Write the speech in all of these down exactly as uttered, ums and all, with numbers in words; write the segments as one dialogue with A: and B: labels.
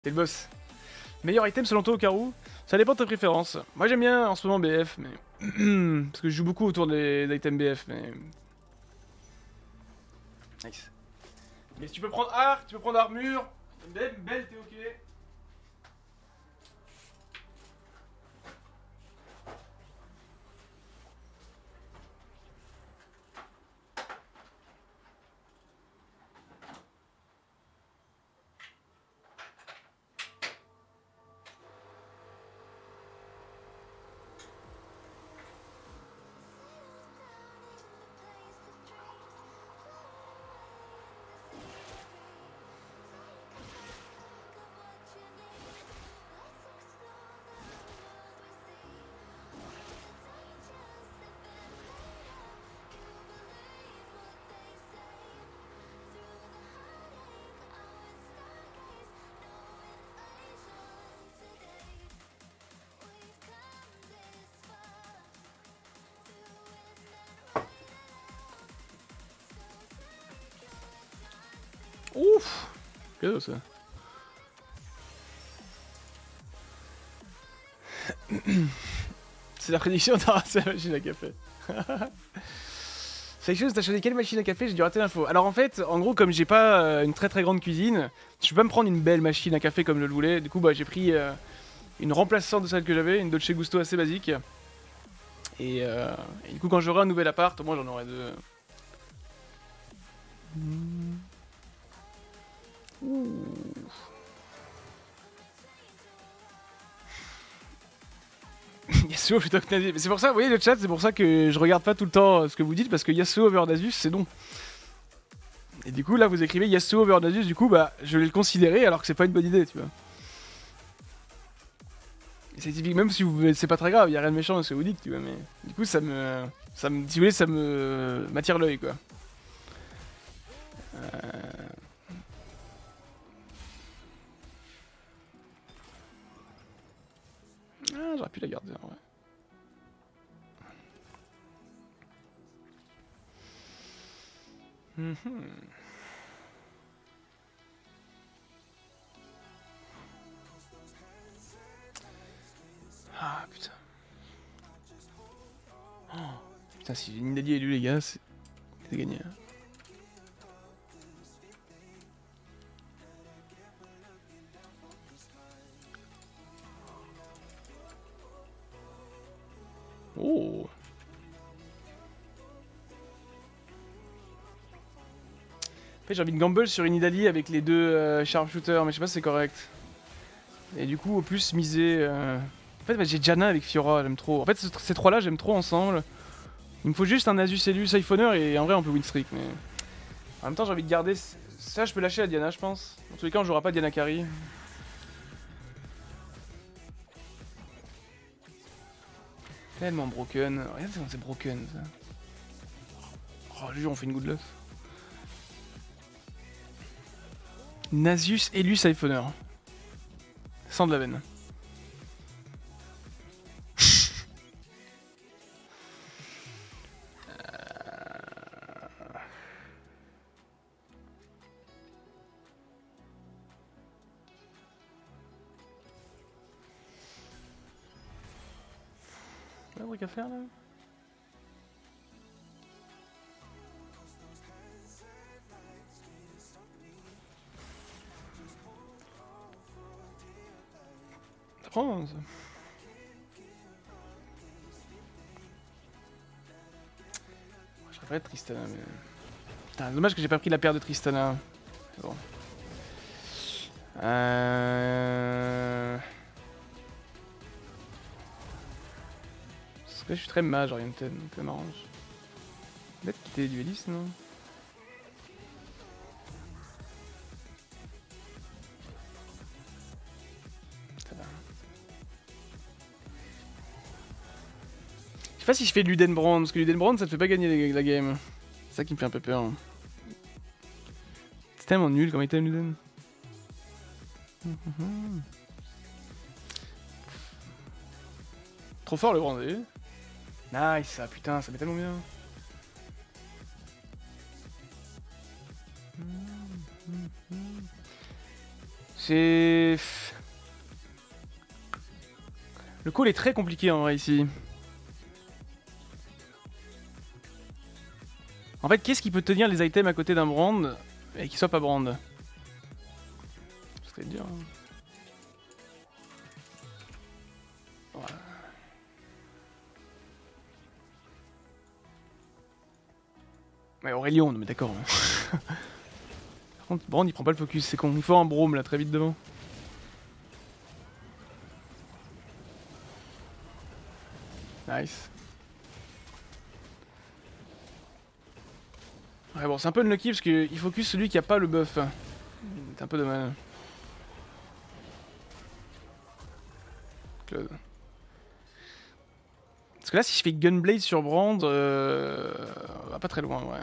A: T'es le boss. Meilleur item selon toi au carreau? Ça dépend de tes préférences. Moi j'aime bien en ce moment B F, mais... parce que je joue beaucoup autour des items B F, mais... Nice. Mais si tu peux prendre arc, tu peux prendre armure, belle, belle t'es ok. Ouf! Qu'est-ce que c'est ça? C'est la prédiction de rater la machine à café. C'est quelque chose, t'as choisi quelle machine à café? J'ai dû rater l'info. Alors en fait, en gros, comme j'ai pas euh, une très très grande cuisine, je peux pas me prendre une belle machine à café comme je le voulais. Du coup, bah, j'ai pris euh, une remplaçante de celle que j'avais, une Dolce Gusto assez basique. Et, euh, et du coup, quand j'aurai un nouvel appart, au moins j'en aurai deux. Ouh. Yasuo plutôt que Nasus. Mais c'est pour ça, vous voyez le chat, c'est pour ça que je regarde pas tout le temps ce que vous dites, parce que Yasuo over Nasus, c'est non. Et du coup, là, vous écrivez Yasuo over Nasus, du coup, bah, je vais le considérer alors que c'est pas une bonne idée, tu vois. C'est typique, même si vous, c'est pas très grave, y a rien de méchant dans ce que vous dites, tu vois, mais du coup, ça me, ça me, si vous voulez, ça me m'attire l'œil, quoi. Euh... Ah, j'aurais pu la garder, en vrai. Mm-hmm. Ah, putain. Oh, putain, si j'ai Nidalee élu, les gars, c'est gagné. Hein. Oh. En fait, j'ai envie de gamble sur une Nidalee avec les deux euh, sharpshooters, mais je sais pas si c'est correct. Et du coup, au plus, miser... Euh... En fait, bah, j'ai Janna avec Fiora, j'aime trop. En fait, ces trois-là, j'aime trop ensemble. Il me faut juste un Nasus élu Siphoner et en vrai, on peut win streak, mais... En même temps, j'ai envie de garder... Ça, je peux lâcher à Diana, je pense. Dans tous les cas, on jouera pas Diana carry. Tellement broken. Regarde comment c'est broken, ça. Oh, lui, on fait une good luck. Nasus élu Siphoner. Sans de la veine. Pas de truc à faire là? Ça prend ça. Je préférais Tristana, mais... Putain, dommage que j'ai pas pris la paire de Tristana. C'est bon. Euh... Parce que je suis très mage oriented, donc ça m'arrange. Peut-être quitter les duelistes, non? Ça va. Je sais pas si je fais Ludenbrand, parce que Ludenbrand ça te fait pas gagner la game. C'est ça qui me fait un peu peur. Hein. C'est tellement nul comme item Luden. Trop fort le brandé. Nice, ça, putain, ça met tellement bien. C'est... Le call est très compliqué en vrai ici. En fait, qu'est-ce qui peut tenir les items à côté d'un brand et qui soit pas brand? C'est dur. Hein. Voilà. Ouais, Aurélien, non mais d'accord. Hein. Par contre, brand il prend pas le focus, c'est con. Il faut un brome là très vite devant. Nice. Ouais bon, c'est un peu unlucky parce qu'il focus celui qui a pas le buff. C'est un peu dommage. Claude. Parce que là, si je fais Gunblade sur Brand, euh... on va pas très loin, ouais.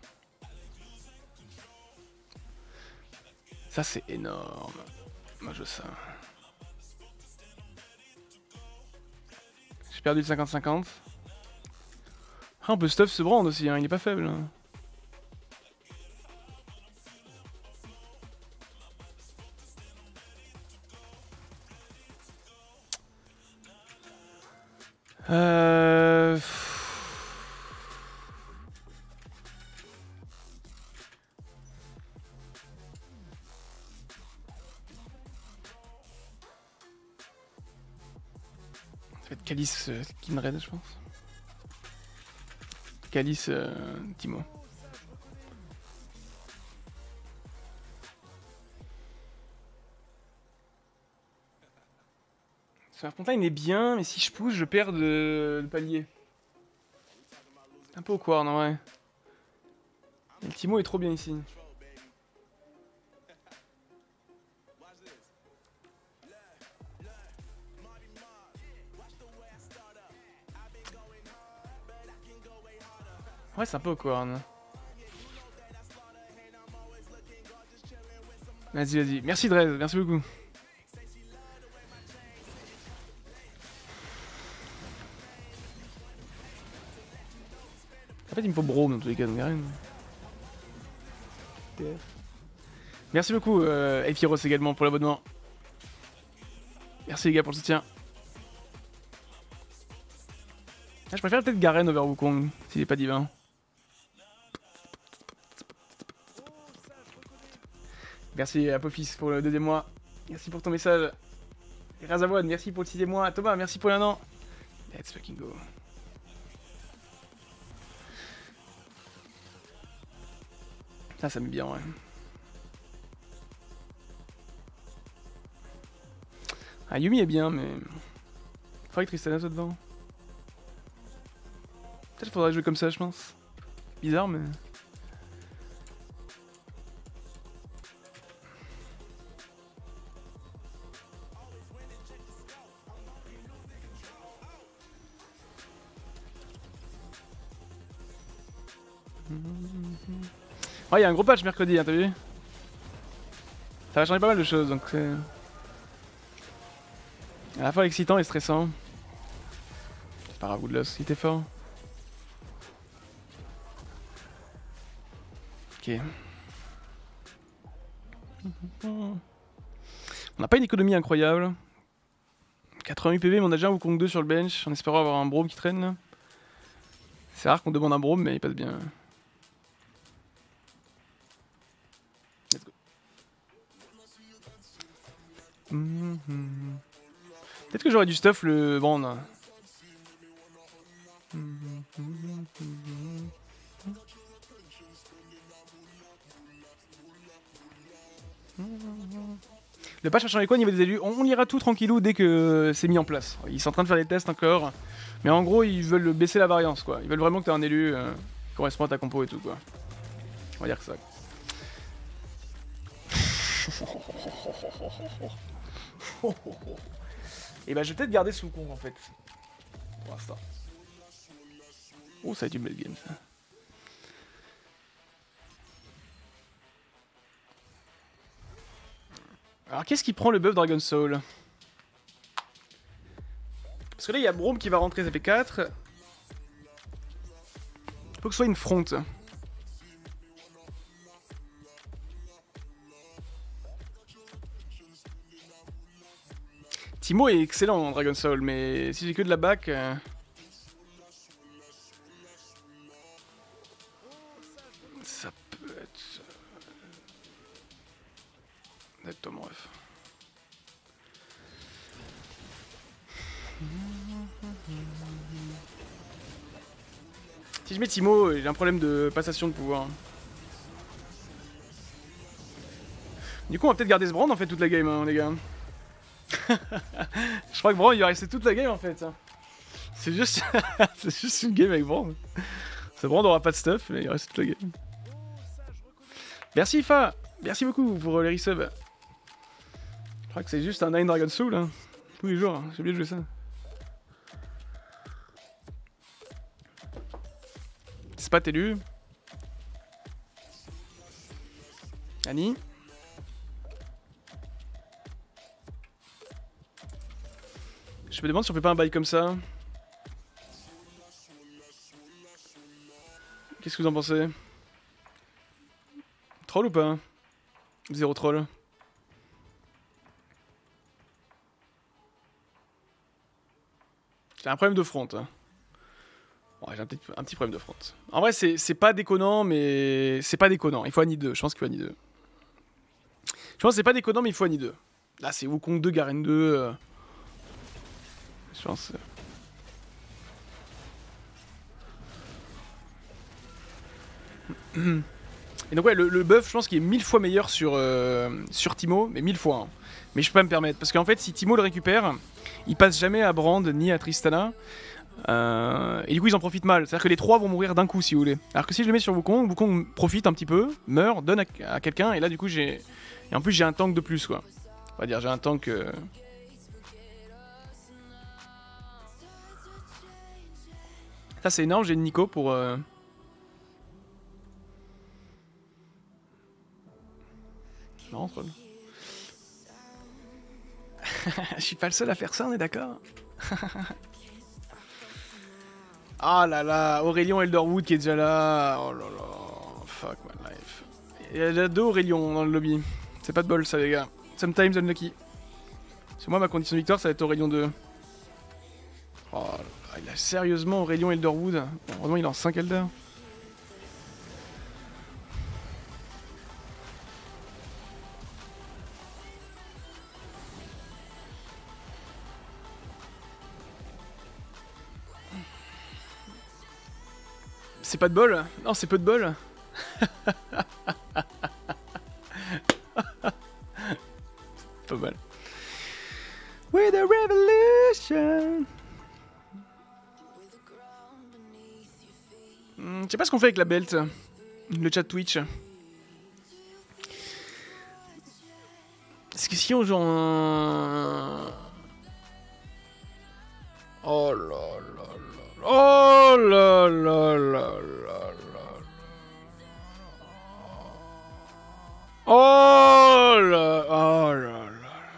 A: Ça, c'est énorme. Moi, je sais. J'ai perdu le cinquante cinquante. Ah, on peut stuff ce Brand aussi, hein. Il est pas faible. Hein. Euh... Ça va être Calice euh, Kinred, je pense. Calice euh, Timo. Serpentine est bien, mais si je pousse, je perds de, de palier. Un peu au quart, non ouais. Et le Timo est trop bien ici. Ouais, c'est un peu au quart. Vas-y, vas-y. Merci Drez, merci beaucoup. En fait, il me faut Brome dans tous les cas, donc y'a rien. Merci beaucoup, euh, Ephiros également pour l'abonnement. Merci les gars pour le soutien. Ah, je préfère peut-être Garen over Wukong, s'il est pas divin. Merci Apophis pour le deuxième mois. Merci pour ton message. Et Razavoine, merci pour le sixième mois. Thomas, merci pour l'un an. Let's fucking go. Ça, ça met bien, ouais. Ah, Yumi est bien, mais... Faudrait que Tristana soit devant. Peut-être qu'il faudrait jouer comme ça, je pense. Bizarre, mais... Ouais, il y a un gros patch mercredi, hein, t'as vu? Ça va changer pas mal de choses, donc c'est... À la fois excitant et stressant. C'est pas Ragoudlos, il était fort. Ok. On n'a pas une économie incroyable. quatre-vingt-huit P V, mais on a déjà un Wukong deux sur le bench, en espérant avoir un Brome qui traîne là. C'est rare qu'on demande un Brome, mais il passe bien. Let's go. Mm -hmm. Peut-être que j'aurais du stuff le Brand. Mm -hmm. Le patch va changer quoi au niveau des élus? On lira tout tranquillou dès que c'est mis en place. Ils sont en train de faire des tests encore. Mais en gros, ils veulent baisser la variance, quoi. Ils veulent vraiment que tu aies un élu euh, qui correspond à ta compo et tout, quoi. On va dire que ça. Et bah, je vais peut-être garder sous con en fait. Pour l'instant. Oh, ça va être une belle game, ça. Alors, qu'est-ce qui prend le buff Dragon Soul? Parce que là, il y a Brome qui va rentrer, ça fait quatre. Il faut que ce soit une front. Timo est excellent en Dragon Soul, mais si j'ai que de la back... Euh... Ça peut être... Net mon ref. Si je mets Timo, j'ai un problème de passation de pouvoir. Du coup, on va peut-être garder ce Brand en fait toute la game, hein, les gars. Je crois que Brand il va rester toute la game en fait. C'est juste, c'est juste une game avec Brand. Ce Brand aura pas de stuff, mais il reste toute la game. Merci Fa, merci beaucoup pour les resubs. Je crois que c'est juste un Nine Dragon Soul, hein. Tous les jours, hein. J'ai oublié de jouer ça. C'est pas élu. Annie. Je me demande si on fait pas un bail comme ça. Qu'est-ce que vous en pensez? Troll ou pas? Zéro troll. J'ai un problème de front. Hein. Ouais, j'ai un petit, un petit problème de front. En vrai, c'est pas déconnant, mais c'est pas déconnant. Il faut Annie deux. Je pense qu'il faut Annie deux. Je pense que c'est pas déconnant, mais il faut Annie deux. Là, c'est Wukong deux, Garen deux. Euh... Je pense. Et donc ouais, le, le buff, je pense qu'il est mille fois meilleur sur, euh, sur Timo, mais mille fois. Hein. Mais je peux pas me permettre, parce qu'en fait, si Timo le récupère, il passe jamais à Brand ni à Tristana. Euh, et du coup, ils en profitent mal. C'est-à-dire que les trois vont mourir d'un coup, si vous voulez. Alors que si je le mets sur Wukong, Wukong profite un petit peu, meurt, donne à, à quelqu'un, et là, du coup, j'ai... Et en plus, j'ai un tank de plus, quoi. On va dire, j'ai un tank... Euh... Ça, c'est énorme, j'ai une Nico pour... Euh... Non, troll. Je suis pas le seul à faire ça, on est d'accord? Ah là là, Aurélien Elderwood qui est déjà là. Oh là là, fuck my life. Il y a déjà deux Aurélien dans le lobby. C'est pas de bol ça les gars. Sometimes unlucky. C'est moi ma condition de victoire ça va être Aurélien deux. Oh là là, il a sérieusement Aurélien Elderwood. Bon, heureusement il est en cinq Elder. C'est pas de bol? Non, c'est peu de bol. Pas mal. With the revolution. Hmm, je sais pas ce qu'on fait avec la belt. Le chat Twitch. Est-ce que si on joue en... Oh là là là. Oh là là là là là. Oh là, oh là là.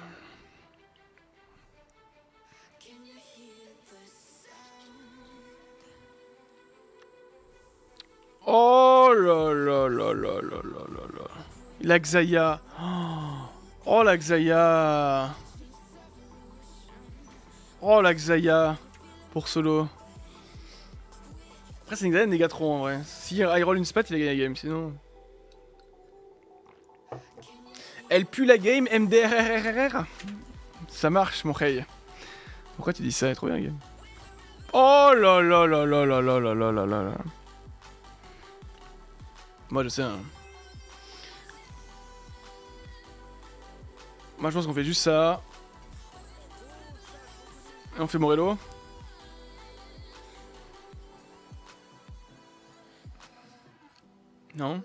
A: Oh là là là là là là là. La Xayah. Oh la Xayah. Oh la Xayah. Pour solo. Après c'est une Xayah Négatron en vrai. Si il roll une spat il a gagné la game sinon. Elle pue la game M D R R R R. Ça marche mon rey. Pourquoi tu dis ça? Elle est trop bien la game. Oh là là là là là là là là là là là. Moi je sais hein. Moi je pense qu'on fait juste ça. Et on fait Morello. Non.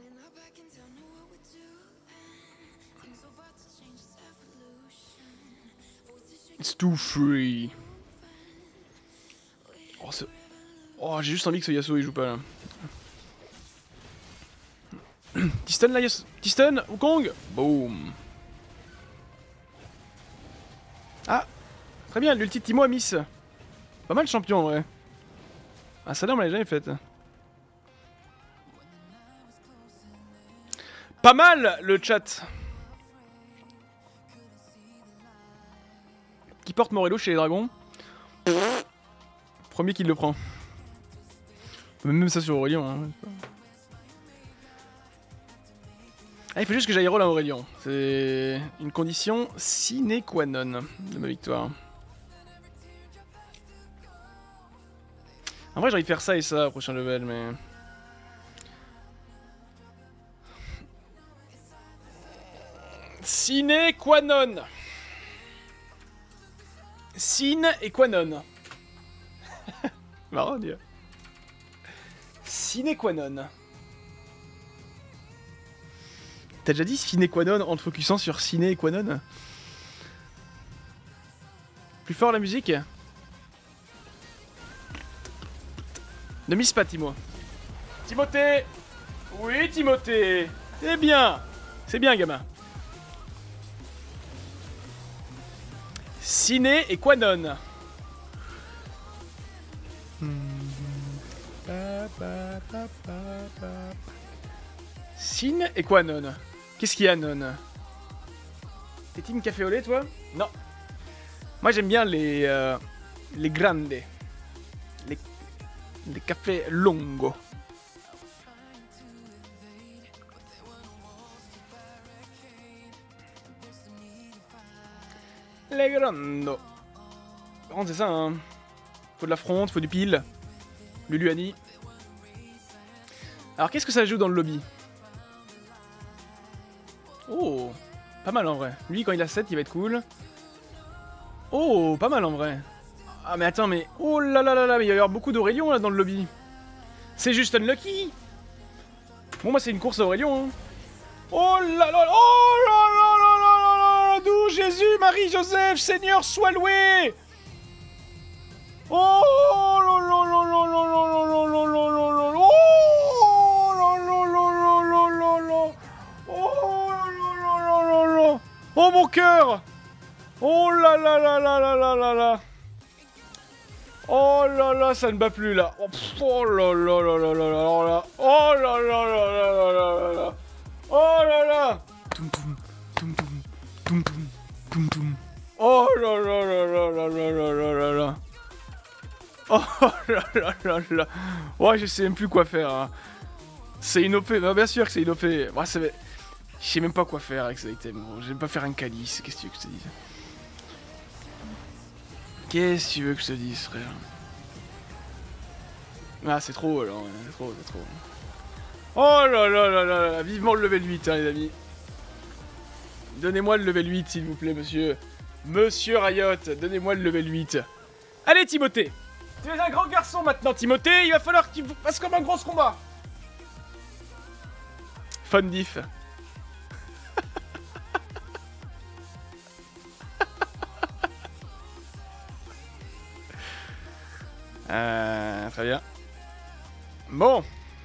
A: It's too free. Oh, oh j'ai juste envie que ce Yasuo il joue pas là. T-stun là, Yasuo. T-stun, Wukong. Boom. Ah, très bien, l'ulti de Timo a miss. Pas mal champion en vrai. Ah, ça là on l'a jamais faite. Pas mal le chat. qui porte Morello chez les dragons. Premier qui le prend. Même ça sur Aurélien. Hein. Ah, il faut juste que j'aille roll à Aurélien. C'est une condition sine qua non de ma victoire. En vrai, j'ai envie de faire ça et ça au prochain level, mais... Sine qua non. Sine et qua non. Marrant, Dieu. Sine qua non. T'as déjà dit sine qua non en te focusant sur sine et qua non? Plus fort la musique? Ne mise pas, Timo. Timothée! Oui, Timothée! C'est bien! C'est bien, gamin. Sine et qua non. Sine et quoi non? Qu'est-ce qu'il y a non? T'es team café au lait toi? Non. Moi j'aime bien les euh, les grandes, les les cafés longo. Les grandes. Par contre c'est ça hein. Faut de la fronte, faut du pile. Luluani. Alors qu'est-ce que ça joue dans le lobby? Oh, pas mal en vrai. Lui quand il a sept il va être cool. Oh, pas mal en vrai. Ah mais attends mais... Oh là là là là, mais il va y avoir beaucoup d'Aurélien là dans le lobby. C'est juste unlucky. Bon bah c'est une course à Aurélien. Hein. Oh là là là, oh là là là là là là, d'où Jésus, Marie, Joseph, Seigneur soit loué. Oh là là là là là là là là là là là là. Oh là là là là là là là. Oh là là là là là. Oh mon cœur. Oh là là là là là là là là. Oh là là, ça ne bat plus là. Oh là là là là là là là. Oh là là là là là là là. Oh là là. Toum toum toum toum toum toum toum toum. Oh là là là là là là là là là là. Oh là là là là. Ouais, je sais même plus quoi faire. Hein. C'est une O P. Non, bien sûr que c'est une O P. Ouais, je sais même pas quoi faire avec cet item. Je vais pas faire un calice. Qu'est-ce que tu veux que je te dise? Qu'est-ce que tu veux que je te dise, frère? Ah, c'est trop, alors. C'est trop, c'est trop. Oh là là là là là. Vivement le level huit, hein, les amis. Donnez-moi le level huit, s'il vous plaît, monsieur. Monsieur Riot, donnez-moi le level huit. Allez, Timothée. Tu es un grand garçon maintenant, Timothée. Il va falloir que tu fasses comme un gros combat. Fun diff. euh, très bien. Bon.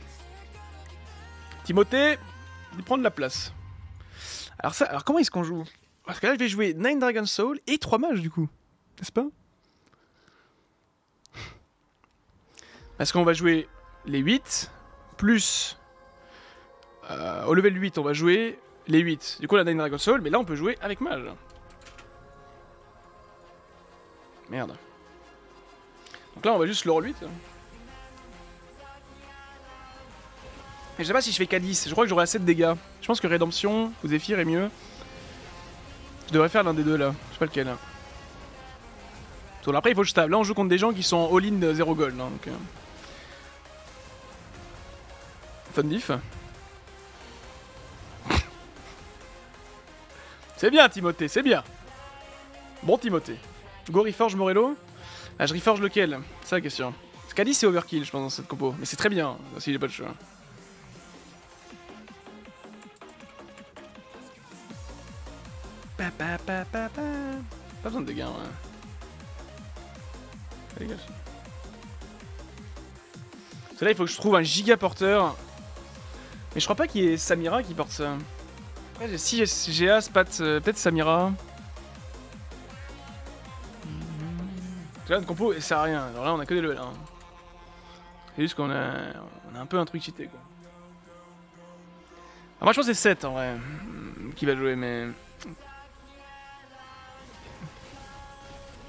A: Timothée, il prend de la place. Alors ça, alors comment est-ce qu'on joue? Parce que là, je vais jouer neuf Dragon Soul et trois mages, du coup. N'est-ce pas? Parce qu'on va jouer les huit, plus... Euh, au level huit, on va jouer les huit. Du coup, on a neuf Dragon Soul, mais là, on peut jouer avec mage. Merde. Donc là, on va juste le roll huit. Mais je sais pas si je fais K dix, je crois que j'aurai assez de dégâts. Je pense que Rédemption ou Zephyr est mieux. Je devrais faire l'un des deux là, je sais pas lequel. Donc après il faut que je table, là on joue contre des gens qui sont all-in zéro gold. Hein, donc, euh... Fun diff. C'est bien Timothée, c'est bien. Bon Timothée. Go reforge Morello. Ah je reforge lequel? C'est ça la question. K dix c'est overkill je pense dans cette compo, mais c'est très bien s'il n'y a pas de choix. Pa, pa, pa, pa, pa. Pas besoin de dégâts, ouais. Allez, gâche. Parce que là, il faut que je trouve un giga porteur. Mais je crois pas qu'il y ait Samira qui porte ça. Après, si j'ai G A, Spat, euh, peut-être Samira. Là, notre compo, ça sert à rien. Alors là, on a que des levels. Hein. C'est juste qu'on a... On a un peu un truc cheaté, quoi. Alors moi, je pense que c'est sept, en vrai, qui va jouer, mais...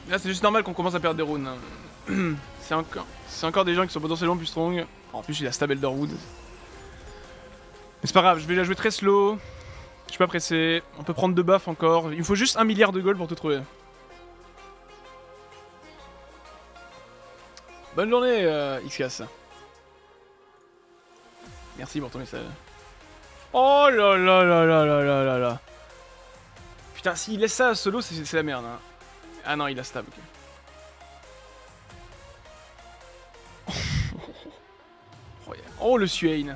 A: Là, c'est juste normal qu'on commence à perdre des runes. C'est encore... encore des gens qui sont potentiellement plus strong. En plus, il a stab Elderwood. Mais c'est pas grave, je vais la jouer très slow. Je suis pas pressé. On peut prendre deux buffs encore. Il me faut juste un milliard de gold pour tout trouver. Bonne journée, euh, X-Cas. Merci pour ton message. Oh là là là là là là là là. Putain, s'il laisse ça solo, c'est la merde. Hein. Ah non, il a stab, ok. Oh, yeah. Oh le Swain.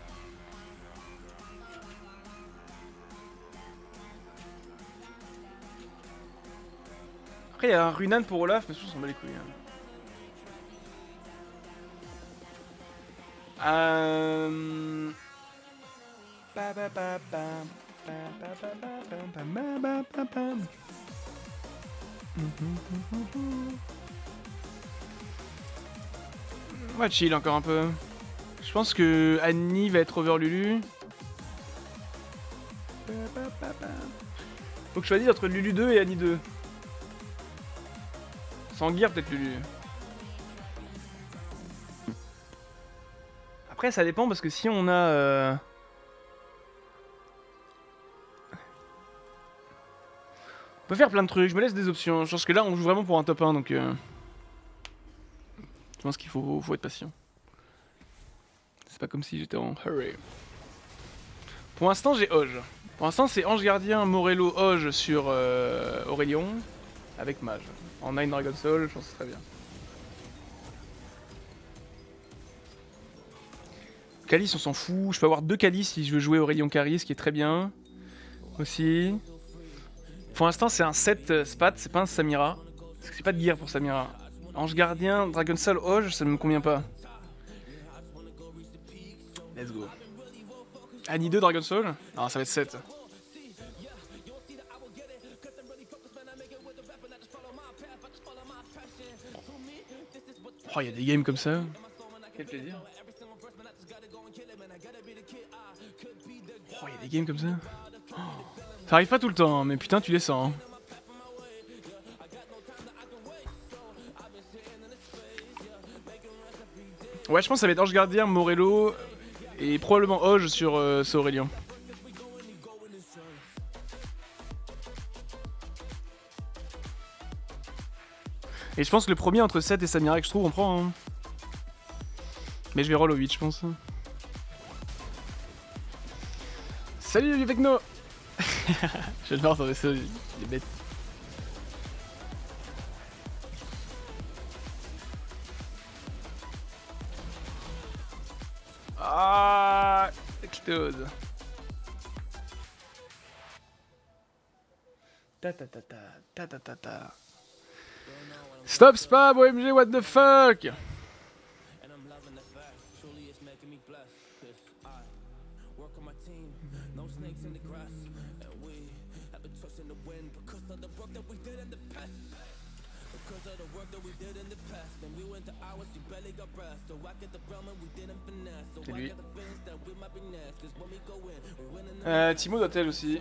A: Après, il y a un Runan pour Olaf, mais ça, on s'en bat les couilles. Hein. Euh... On va chill encore un peu. Je pense que Annie va être over Lulu. Faut que je choisisse entre Lulu deux et Annie deux. Sans gear peut-être Lulu. Après ça dépend parce que si on a... Euh... On peut faire plein de trucs, je me laisse des options. Je pense que là on joue vraiment pour un top un donc... Euh... Je pense qu'il faut, faut être patient. C'est pas comme si j'étais en hurry. Pour l'instant j'ai Oge. Pour l'instant c'est Ange Gardien, Morello, Oge sur euh, Aurelion. Avec Mage. En nine Dragon Soul, je pense que c'est très bien. Calice on s'en fout. Je peux avoir deux Calice si je veux jouer Aurelion Caris, ce qui est très bien. Aussi. Pour l'instant c'est un sept euh, Spat, c'est pas un Samira. Parce que c'est pas de gear pour Samira. Ange Gardien, Dragon Soul, Oge, ça ne me convient pas. Let's go. Annie deux, Dragon Soul? Non, ça va être sept. Oh, il y a des games comme ça. Quel plaisir. Oh, il y a des games comme ça. Oh. Ça arrive pas tout le temps, hein, mais putain, tu les sens. Hein. Ouais, je pense que ça va être Ange Gardien, Morello et probablement Oge sur, euh, sur Aurelion. Et je pense que le premier entre sept et Samira que je trouve, on prend. Hein. Mais je vais roll au huit, je pense. Salut les Vecno. J'adore ce vaisseau, il est bête. Ah, Close. Ta ta ta ta ta ta ta ta. Stop spam O M G, what the fuck? C'est lui. Euh, Timo d'Hôtel aussi.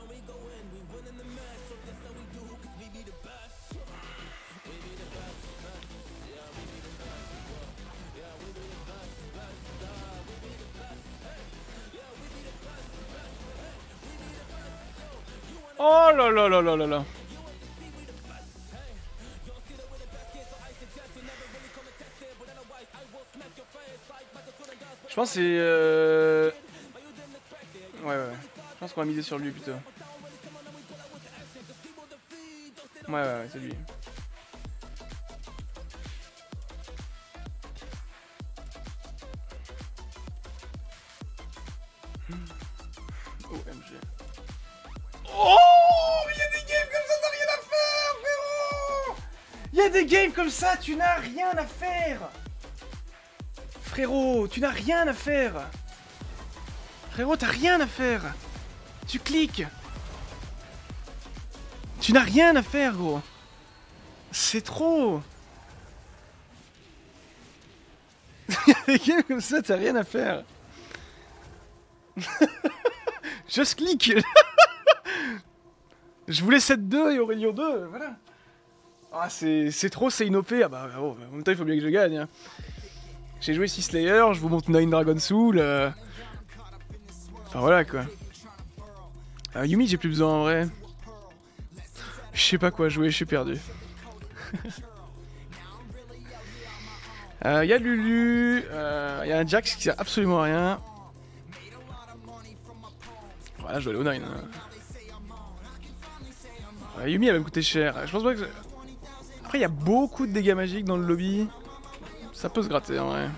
A: Oh là là là là là là. Je pense que c'est... Euh... Ouais, ouais, ouais. Je pense qu'on va miser sur lui plutôt. Ouais, ouais, ouais, c'est lui. O M G. Oh, il y a des games comme ça, t'as rien à faire, frérot. Il y a des games comme ça, tu n'as rien à faire. Frérot, tu n'as rien à faire. Frérot, t'as rien à faire. Tu cliques. Tu n'as rien à faire, gros. C'est trop. Il y a des games comme ça, t'as rien à faire. Just clique. Je voulais sept deux et Aurelion deux, voilà. Ah, c'est trop, c'est une O P. Ah bah, oh, en même temps, il faut bien que je gagne. Hein. J'ai joué six Slayer, je vous montre nine Dragon Soul. Euh... Enfin voilà quoi. Euh, Yumi, j'ai plus besoin en vrai. Je sais pas quoi jouer, je suis perdu. Il euh, y a Lulu, il euh, y a un Jax qui sert absolument à rien. Voilà, je dois aller au nine. Hein. Euh, Yumi, elle va me coûter cher. Je pense pas que. Après, il y a beaucoup de dégâts magiques dans le lobby. Ça peut se gratter en vrai.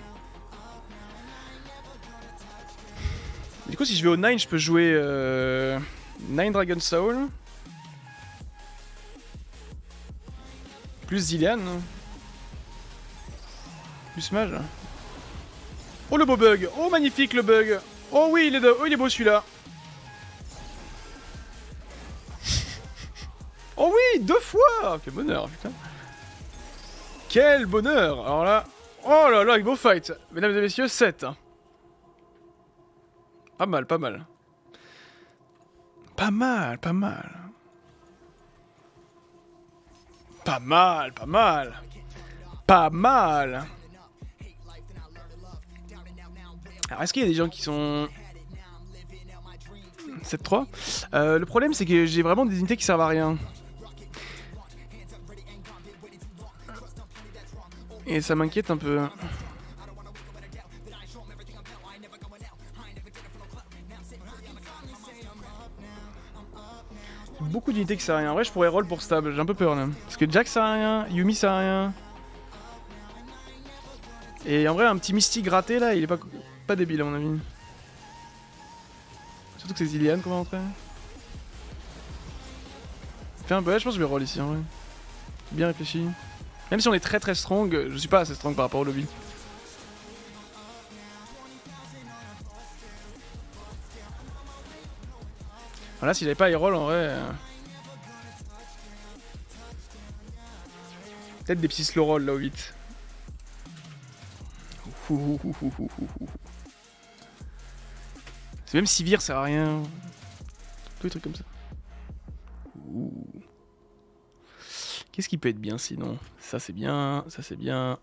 A: Du coup, si je vais au nine, je peux jouer euh, nine Dragon Soul. Plus Zilean. Plus mage. Oh le beau bug. Oh magnifique le bug. Oh oui, il est, de... oh, il est beau celui-là. Oh oui, deux fois. Quel bonheur, putain. Quel bonheur. Alors là... Oh là là, beau fight. Mesdames et messieurs, sept. Pas mal, pas mal. Pas mal, pas mal. Pas mal, pas mal. Pas mal. Alors, est-ce qu'il y a des gens qui sont... sept trois euh, Le problème, c'est que j'ai vraiment des unités qui servent à rien. Et ça m'inquiète un peu. Beaucoup d'unités qui servent à rien. En vrai, je pourrais roll pour stable. J'ai un peu peur là. Parce que Jack sert à rien, Yumi sert à rien. Et en vrai, un petit mystique raté là, il est pas, pas débile à mon avis. Surtout que c'est Zilean qu'on va rentrer. Fais un peu, ouais, je pense que je vais roll ici en vrai. Bien réfléchi. Même si on est très très strong, je suis pas assez strong par rapport au lobby. Voilà, si j'avais pas les rolls en vrai. Euh... Peut-être des petits slow rolls là au huit. C'est même si Vir sert à rien. Tous les trucs comme ça. Qu'est-ce qui peut être bien sinon? Ça c'est bien, ça c'est bien.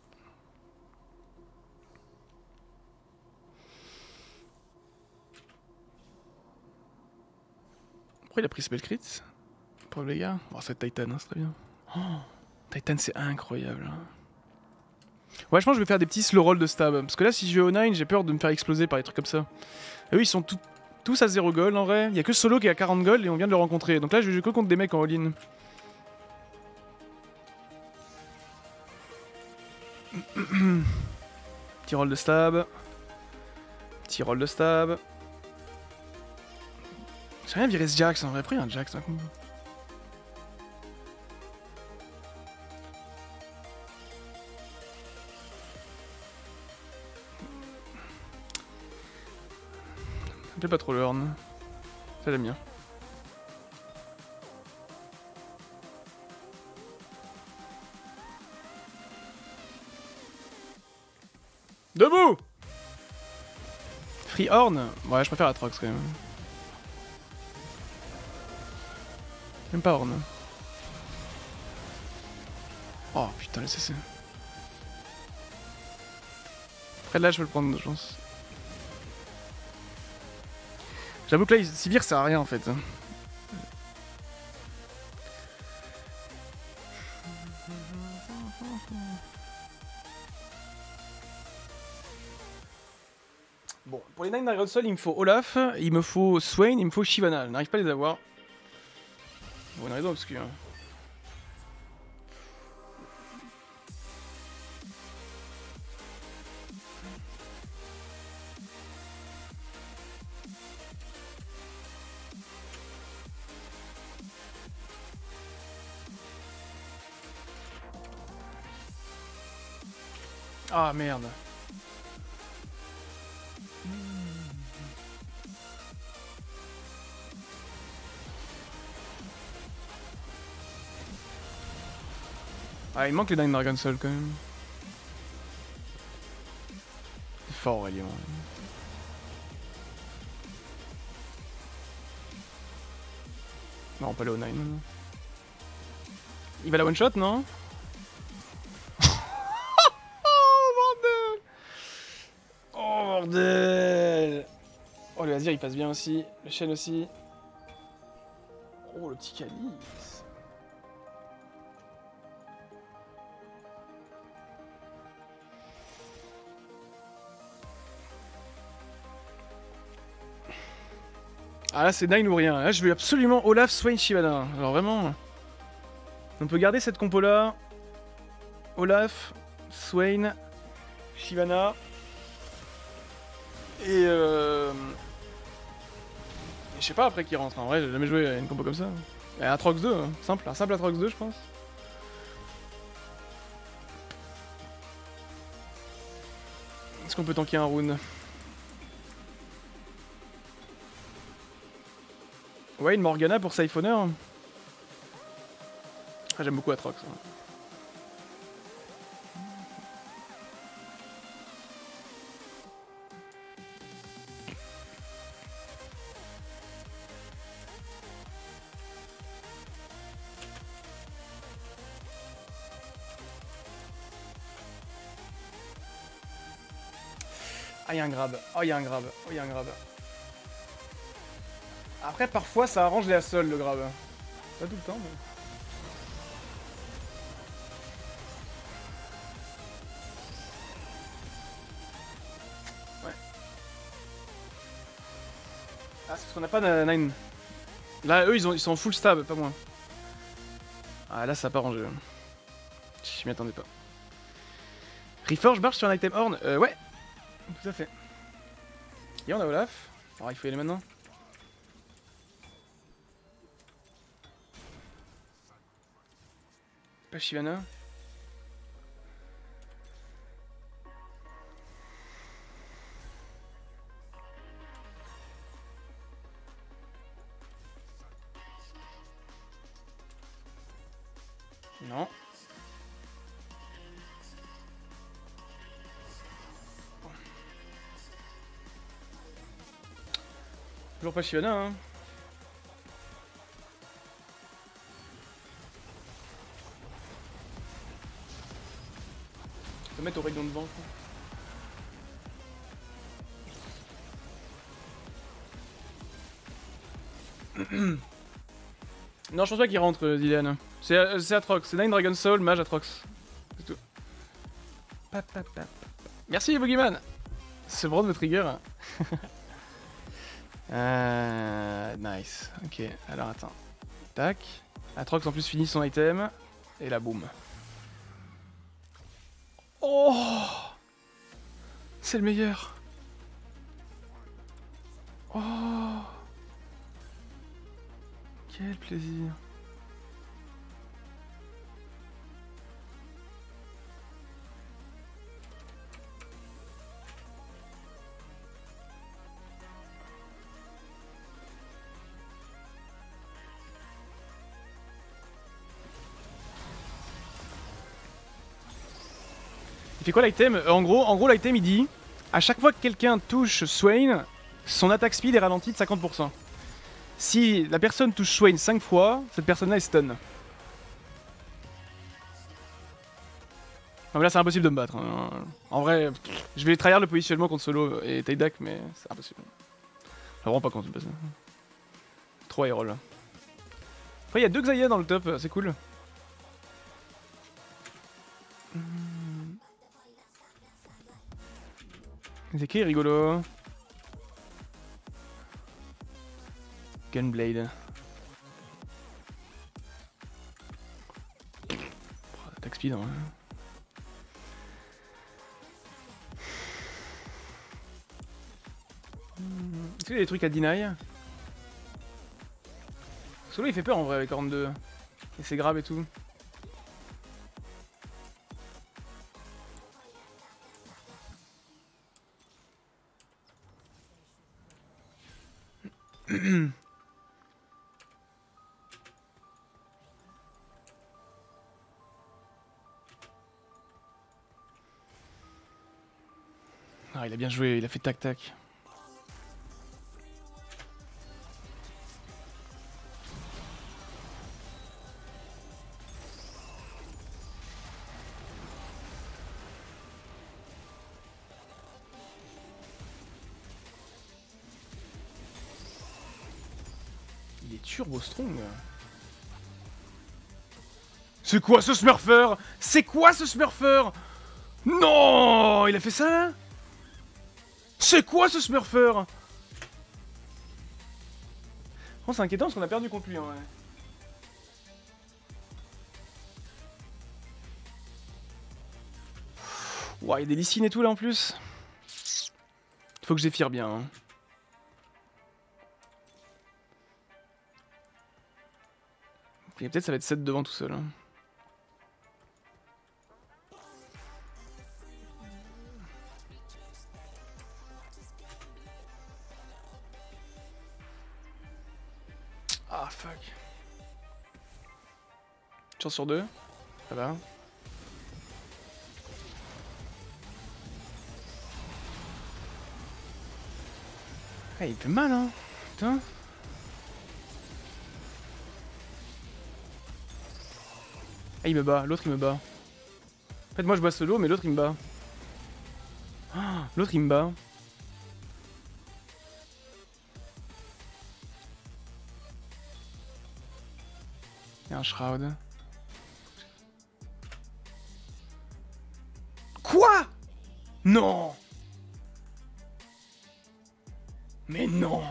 A: Pourquoi il a pris spell crit? Pour les gars. Oh, c'est Titan, hein, c'est très bien. Oh, Titan c'est incroyable. Ouais, je pense que je vais faire des petits slow rolls de stab. Parce que là, si je vais au nine, j'ai peur de me faire exploser par des trucs comme ça. Et oui, ils sont tout, tous à zéro gold en vrai. Il y a que Solo qui est à quarante gold et on vient de le rencontrer. Donc là, je vais jouer que contre des mecs en all-in. Petit roll de stab. Petit roll de stab. J'ai rien viré ce Jax en vrai. Après, il y a un Jax d'un coup. Ça me plaît pas trop le horn. Ça j'aime bien. Debout! Free horn? Ouais, je préfère Atrox quand même. Même pas horn. Oh putain, le C C. Après là, je peux le prendre, je pense. J'avoue que là, Sivir sert à rien en fait. Bon, pour les nine Dragon Soul, il me faut Olaf, il me faut Swain, il me faut Shyvana. Je n'arrive pas à les avoir. Pour une raison obscure. Ah merde. Ah, il manque les nine Dragon Soul quand même. C'est fort Aurélien. Non, pas le nine. Il va la one shot, non? il passe bien aussi. Le chêne aussi. Oh, le petit calice. Ah là c'est nine ou rien. Là je veux absolument Olaf, Swain, Shyvana. Alors vraiment. On peut garder cette compo là. Olaf, Swain, Shyvana. Et euh... Et je sais pas après qui rentre. En vrai j'ai jamais joué à une compo comme ça. Et Atrox deux, hein. Simple, un simple Atrox deux je pense. Est-ce qu'on peut tanker un rune? Ouais, une Morgana pour Siphoner. Ah, j'aime beaucoup Atrox. Hein. Ah, y'a un grab. Oh, y'a un grab. Oh, y'a un grab. Après, parfois, ça arrange les assauts, le grab. Pas tout le temps, mais... Ouais. Ah, c'est parce qu'on n'a pas de nine. Là, eux, ils, ont, ils sont en full stab, pas moi. Ah, là, ça n'a pas arrangé. Je m'y attendais pas. Reforge marche sur un item horn. Euh, ouais. Tout à fait. Et on a Olaf. Alors, il faut y aller maintenant. Pas Shyvana. Non. Toujours pas Shyvana, hein. Je peux mettre au rayon devant, je crois. Non, je pense pas qu'il rentre, euh, Dylan. C'est euh, Atrox, c'est Nine Dragon Soul, Mage Atrox. C'est tout. Pap, pap, pap. Merci, Boogeyman. C'est le bras de me trigger. euh, nice. Ok, alors attends. Tac. Atrox en plus finit son item. Et là, boum. Oh, c'est le meilleur. Oh, quel plaisir. Il fait quoi l'item? En gros, en gros l'item il dit à chaque fois que quelqu'un touche Swain, son attaque speed est ralentie de cinquante pour cent. Si la personne touche Swain cinq fois, cette personne-là est stun. Non mais là c'est impossible de me battre. Hein. En vrai, pff, je vais tryhard le positionnement contre Solo et Taidak, mais c'est impossible. Je vraiment pas quand tu passes. Trop high roll. Après il y a deux Xayah dans le top, c'est cool. C'est qui rigolo? Gunblade. Oh, attaque speed, hein. Est-ce qu'il y a des trucs à deny? Solo il fait peur en vrai avec Horn deux. Et ses grabs et tout. Ah, il a bien joué, il a fait tac-tac. il est turbo strong. C'est quoi ce smurfer? C'est quoi ce smurfer? Non, il a fait ça là? C'est quoi ce smurfer? Oh, c'est inquiétant parce qu'on a perdu contre lui, hein, ouais. Ouah, il y a des lycines et tout là en plus. Faut que je défire bien. Hein. Et peut-être ça va être sept devant tout seul. Hein. Ah fuck. Chance sur deux. Ça va. Ah, il fait mal hein. Putain. Ah, il me bat, l'autre il me bat. En fait moi je bats solo mais l'autre il me bat. Ah, l'autre il me bat. Il y a un shroud. Quoi? Non. Mais non.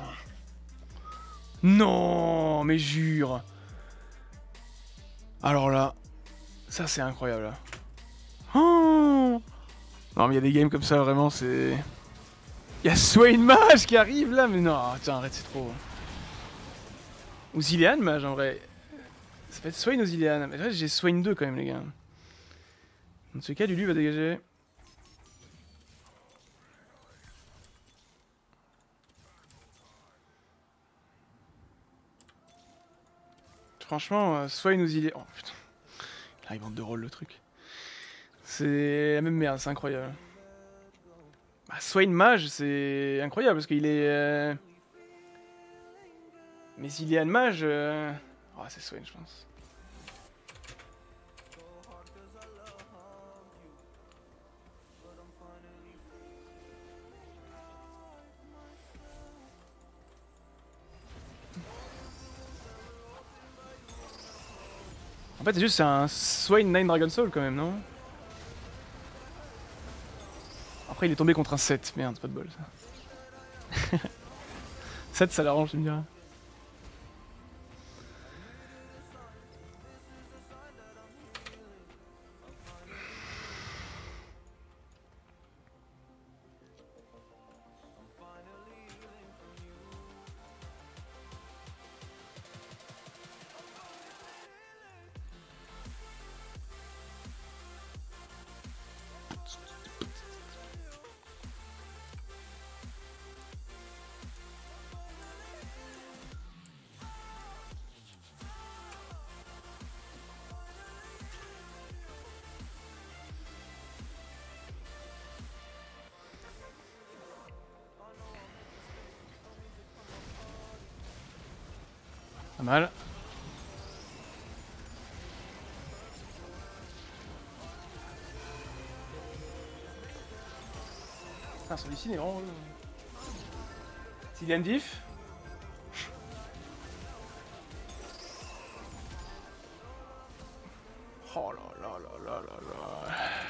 A: Non, mais jure. Alors là, ça c'est incroyable. Là. Oh non mais il y a des games comme ça vraiment c'est... Il y a Swain Mage qui arrive là mais non, tiens arrête c'est trop. Ou Zilean Mage en vrai. Ça peut être Swain ou Zilean. Mais j'ai Swain deux quand même les gars. Dans ce cas Lulu va dégager. Franchement, euh, Swain ou Zilean... Oh putain. Il arrive en deux rôles le truc. C'est la même merde, c'est incroyable. Bah, Swain Mage, c'est incroyable parce qu'il est. Euh... Mais Zilean Mage. Euh... Oh, c'est Swain, je pense. En fait, c'est juste un Swain neuf Dragon Soul quand même, non? Après, il est tombé contre un sept. Merde, c'est pas de bol ça. sept, ça l'arrange, tu me diras. Pas mal. Ah, celui-ci il est vraiment... S'il y a une diff. Oh là là là là là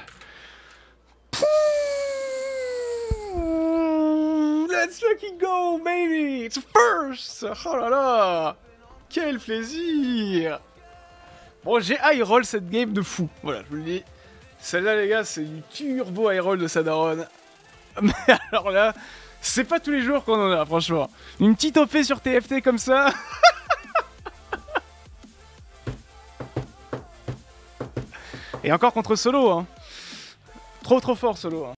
A: là. Let's fucking go, baby! It's a first! Oh là là! Quel plaisir! Bon, j'ai high roll cette game de fou. Voilà, je vous le dis. Celle-là, les gars, c'est du turbo high roll de Sadaron. Mais alors là, c'est pas tous les jours qu'on en a, franchement. Une petite O P sur T F T comme ça. Et encore contre solo, hein. Trop trop fort solo, hein.